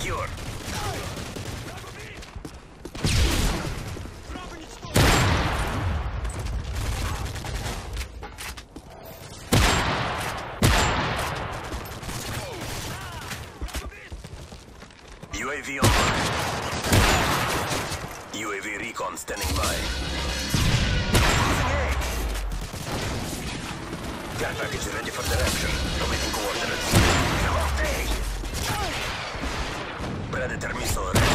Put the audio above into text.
secure. UAV online. UAV recon standing by. Care package ready for direction. Awaiting coordinates. Predator missile ready.